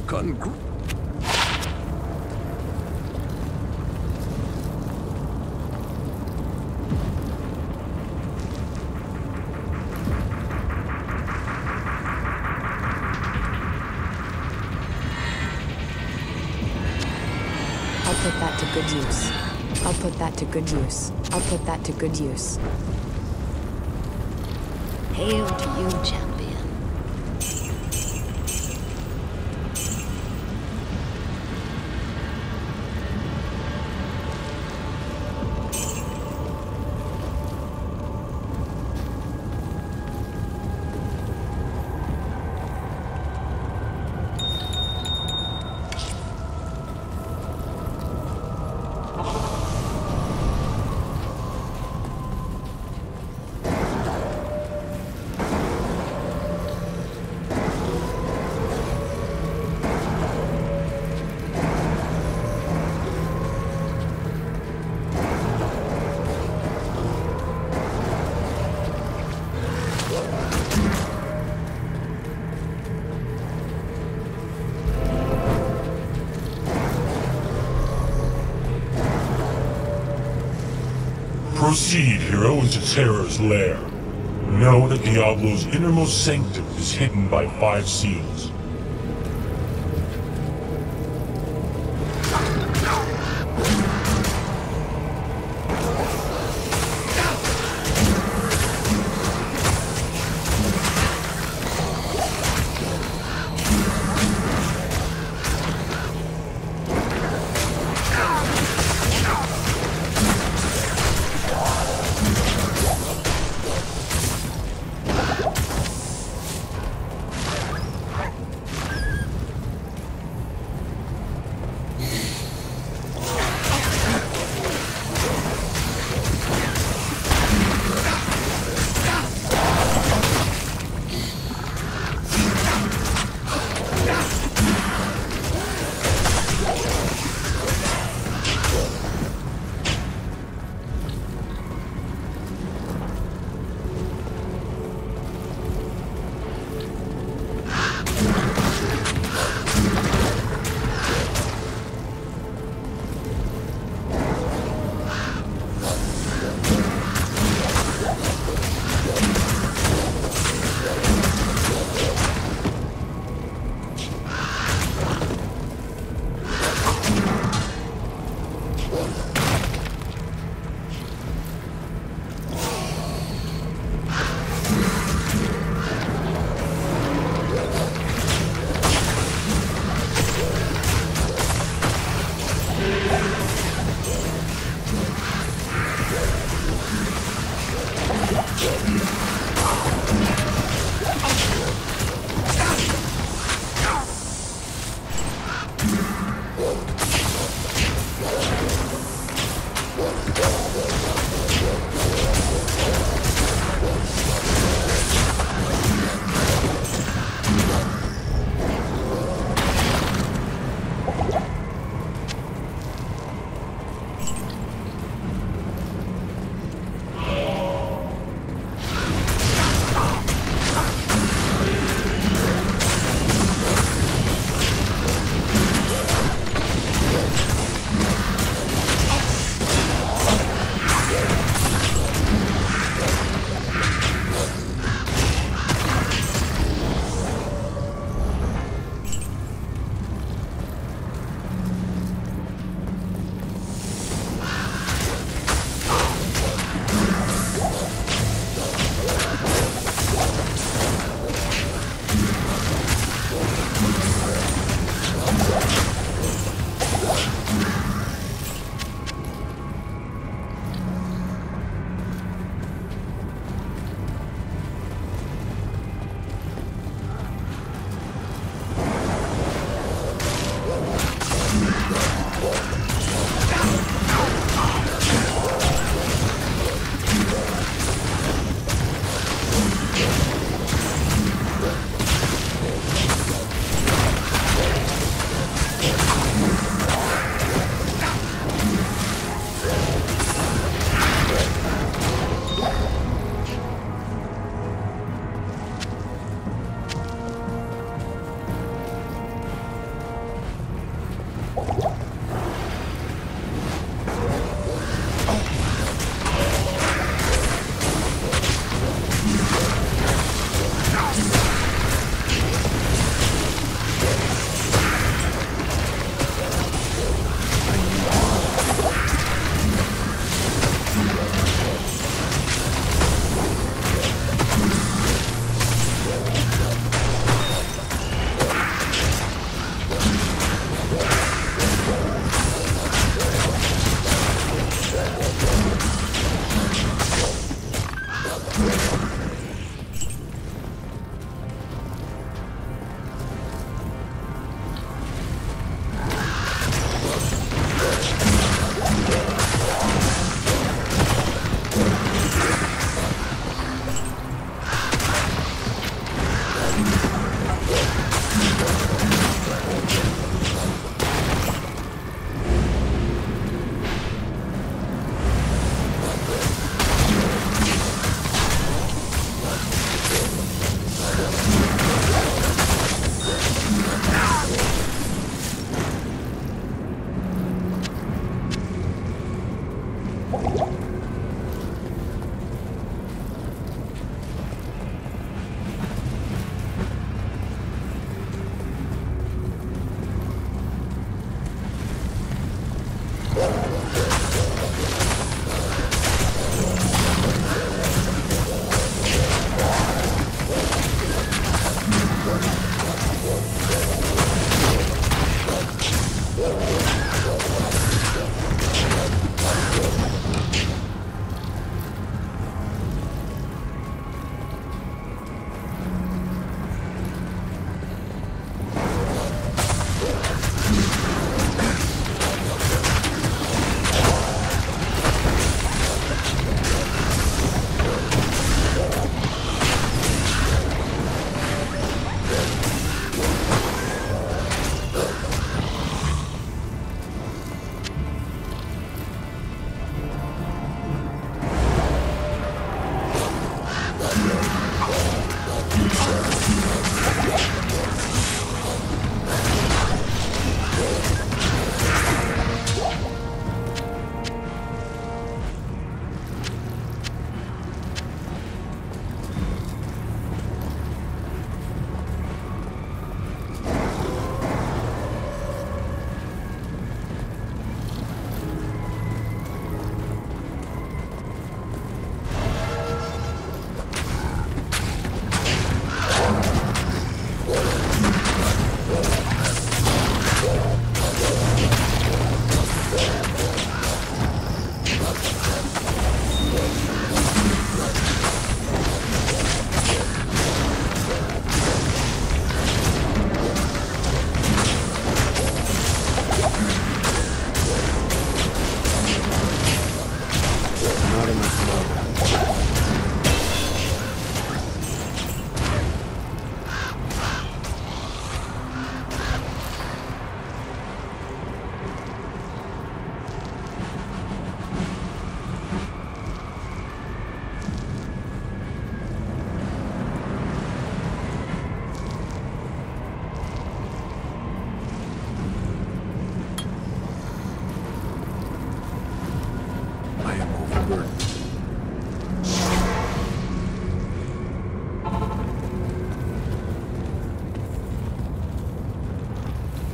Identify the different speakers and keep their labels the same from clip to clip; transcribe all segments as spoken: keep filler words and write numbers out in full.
Speaker 1: Congr-
Speaker 2: I'll put that to good use. I'll put that to good use. I'll put that to good use.
Speaker 3: Hail to you, champion.
Speaker 4: Proceed, hero, into Terror's lair. Know that Diablo's innermost sanctum is hidden by five seals.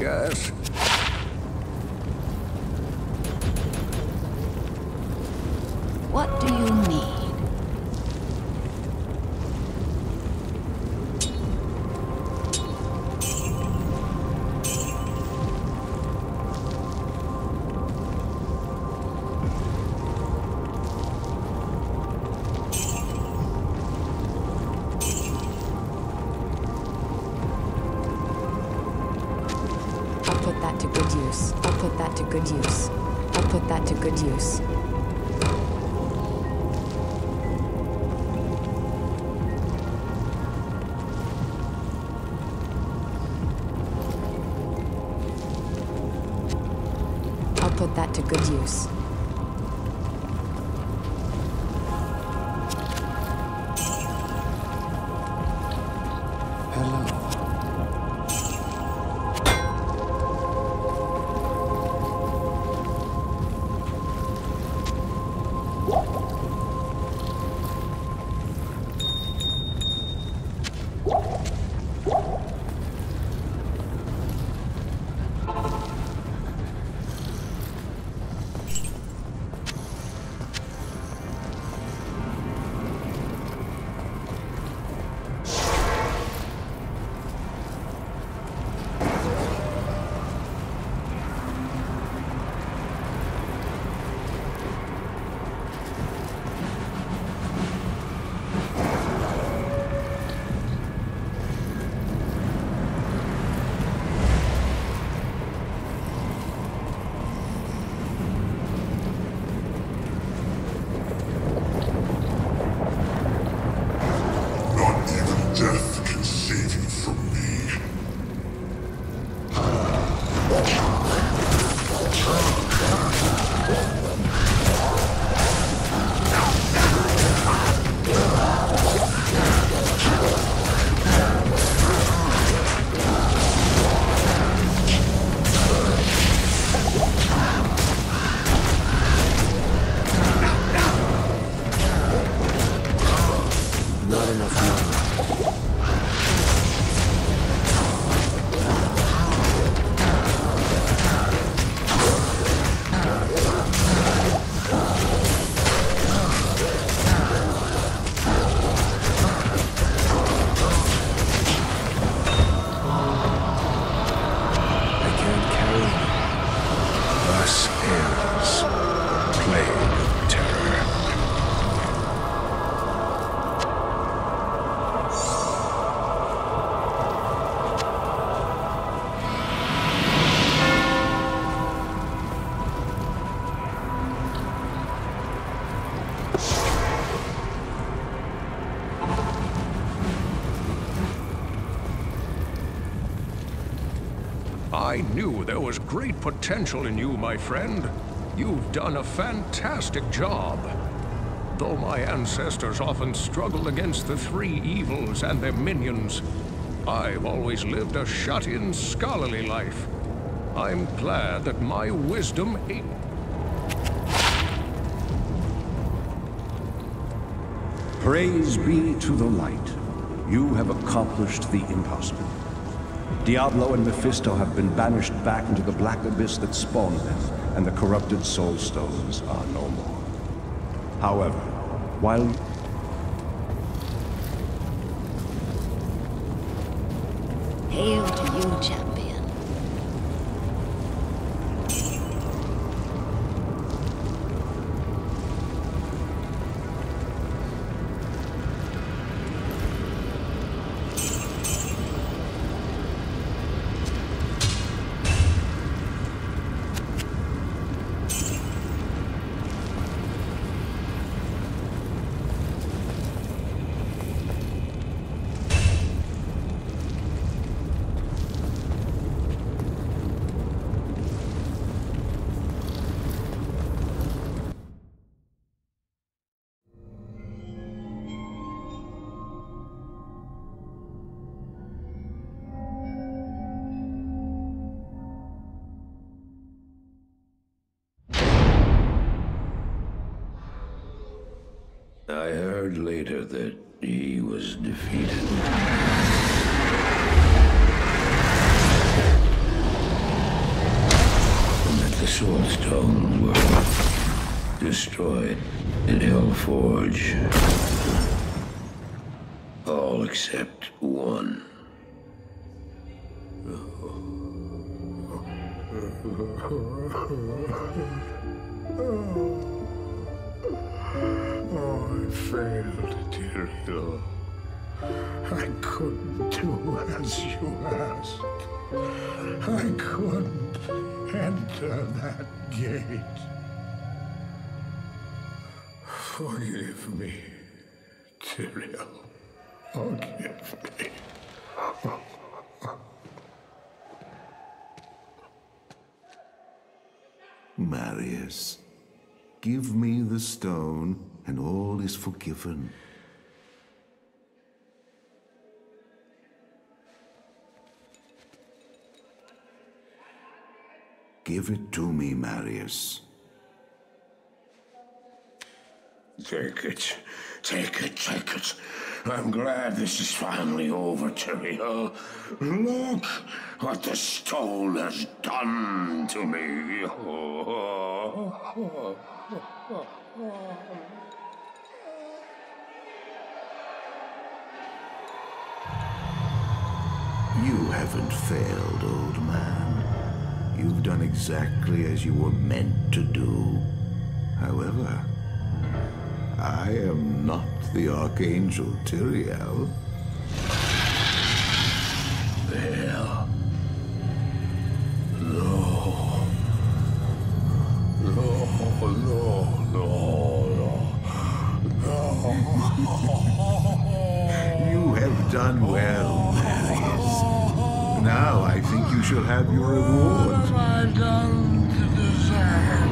Speaker 1: Yes?
Speaker 3: What do you need?
Speaker 2: I'll put that to good use. I'll put that to good use. I'll put that to good use. I'll put that to good use.
Speaker 5: Death can save you from me.
Speaker 6: Not enough money.
Speaker 1: I knew there was great potential in you, my friend. You've done a fantastic job. Though my ancestors often struggled against the three evils and their minions, I've always lived a shut-in, scholarly life. I'm glad that my wisdom ain't...
Speaker 7: Praise be to the light. You have accomplished the impossible. Diablo and Mephisto have been banished back into the black abyss that spawned them, and the corrupted soul stones are no more. However, while...
Speaker 3: Hail to you, champion.
Speaker 8: I heard later that he was defeated. stone were destroyed in Hellforge. All except one.
Speaker 5: Oh, I failed, Diablo. I couldn't do as you asked. I couldn't enter that gate. Forgive me, Tyrael. Forgive me.
Speaker 6: Marius, give me the stone, and all is forgiven. Give it to me, Marius.
Speaker 8: Take it. Take it, take it. I'm glad this is finally over, Tyrael. Look what the stone has done to me.
Speaker 6: You haven't failed, old man. You've done exactly as you were meant to do. However, I am not the Archangel Tyrael.
Speaker 8: Well, no. No, no, no, no.
Speaker 6: You have done well, Marius. Now I think you shall have your reward.
Speaker 5: What have I done to deserve?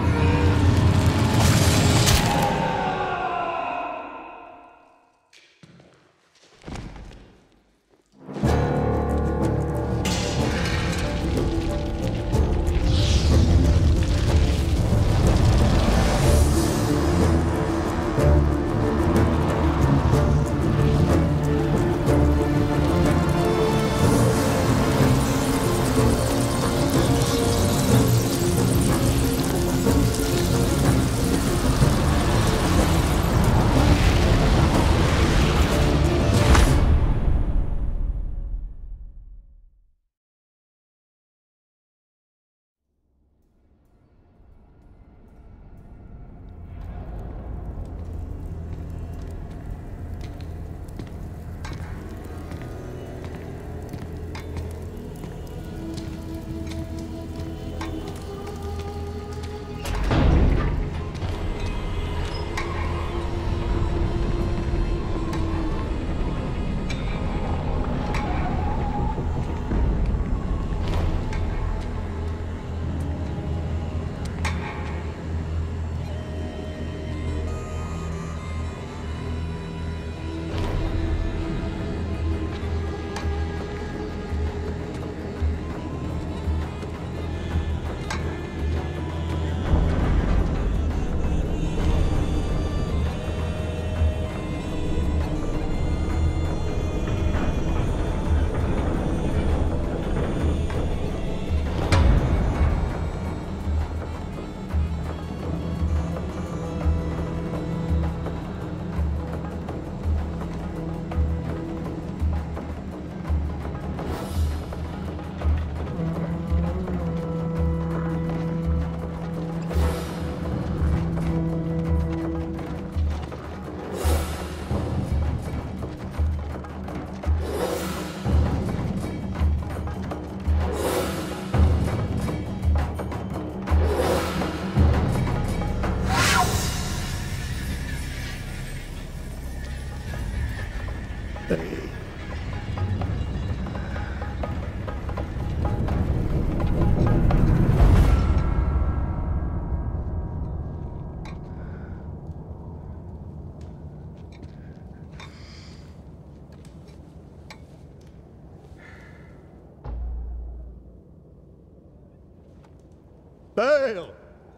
Speaker 9: Baal!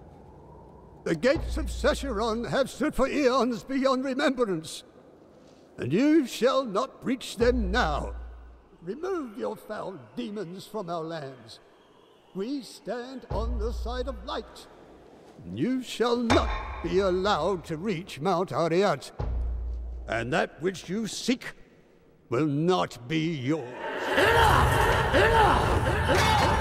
Speaker 9: The gates of Sescheron have stood for eons beyond remembrance, and you shall not breach them now. Remove your foul demons from our lands. We stand on the side of light. You shall not be allowed to reach Mount Ariat, and that which you seek will not be yours.
Speaker 5: Enough! Enough!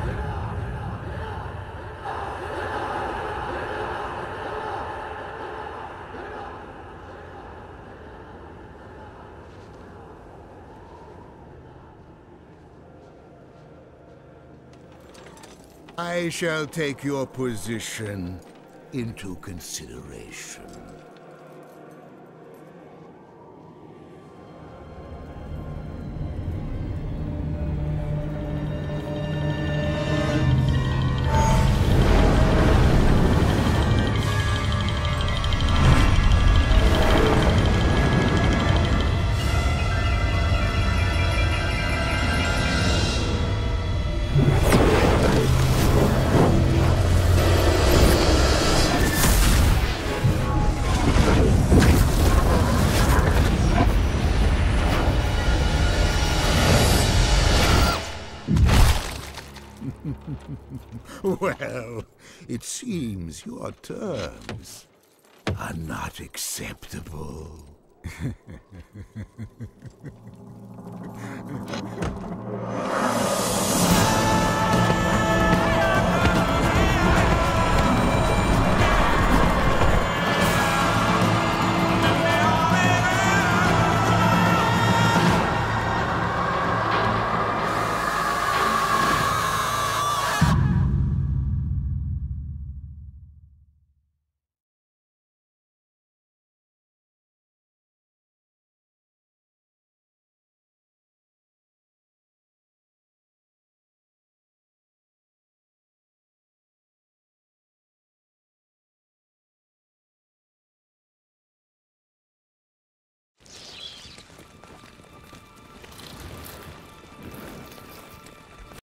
Speaker 6: I shall take your position into consideration. Well, it seems your terms are not acceptable.